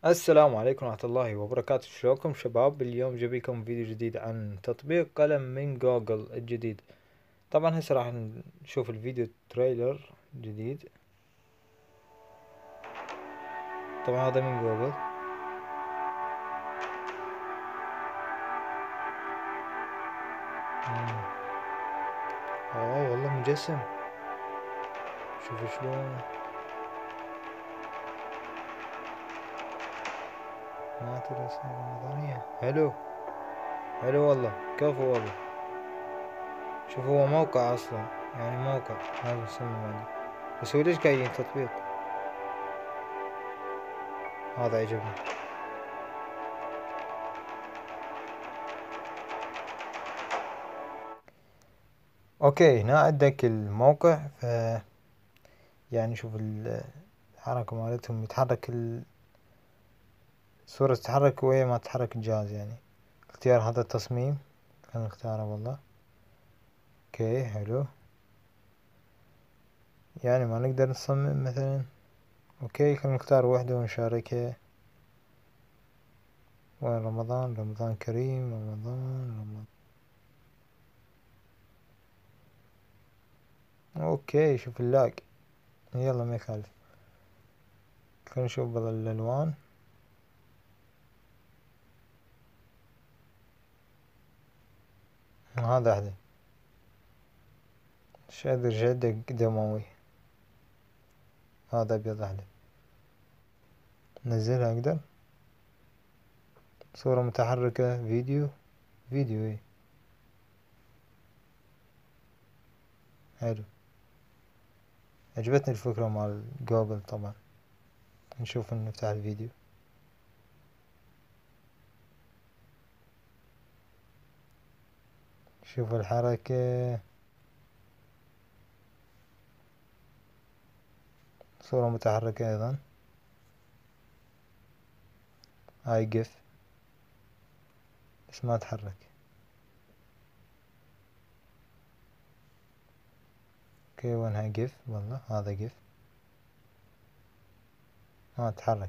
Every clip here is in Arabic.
السلام عليكم ورحمة الله وبركاته. شلونكم شباب؟ اليوم جايبلكم فيديو جديد عن تطبيق قلم من جوجل الجديد. طبعا هسه راح نشوف الفيديو تريلر جديد. طبعا هذا من جوجل. والله مجسم. شوفوا شلون مات الرسالة الرمضانية. حلو حلو والله، كفو والله. شوفوا هو موقع اصلا، يعني موقع هذا مصمم عندي. بس هو ليش قايلين تطبيق؟ هذا عجبني. اوكي، هنا عندك الموقع. يعني شوف الحركة مالتهم، يتحرك الصورة، تتحرك ويا ما تتحرك الجهاز. يعني اختيار هذا التصميم خلينا نختاره والله. اوكي حلو. يعني ما نقدر نصمم مثلا. اوكي خلينا نختار وحدة ونشاركها. وين رمضان؟ رمضان كريم، رمضان. اوكي شوف اللاج. يلا ما يخالف. خلينا نشوف بعض الالوان. هذا احلى. شادر جدة دموي. هذا ابيض احلى. نزلها اقدر. صورة متحركة، فيديو ايه. حلو. عجبتني الفكرة مال جوجل طبعا. نشوف نفتح الفيديو. شوف الحركة. صورة متحركة ايضا. هاي جيف بس ما تحرك. اوكي وين هاي جيف؟ والله هذا جيف ما تحرك،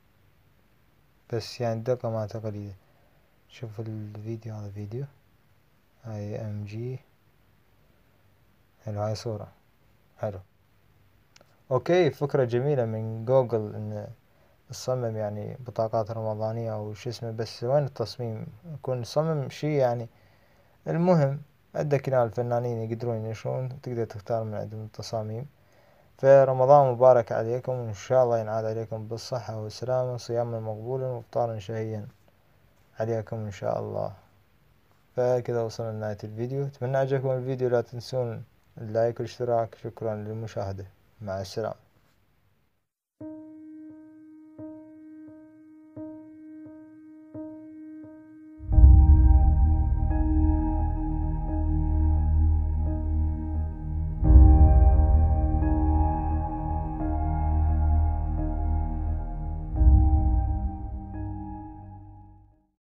بس يعني دقة ما قليلة. شوف الفيديو، هذا فيديو. هاي ام جي. حلو، هاي صورة. حلو. اوكي فكرة جميلة من جوجل ان تصمم يعني بطاقات رمضانية او شو اسمه، بس وين التصميم؟ يكون نصمم شي يعني. المهم عندك هنا الفنانين يقدرون ينشرون، تقدر تختار من عندهم التصاميم. فرمضان مبارك عليكم، وإن شاء الله ينعاد عليكم بالصحة والسلامة، صياما مقبولا وإفطارا شهيا عليكم إن شاء الله. فكذا وصلنا لنهاية الفيديو. أتمنى عجبكم الفيديو، لا تنسون اللايك والاشتراك. شكرا للمشاهدة، مع السلامة.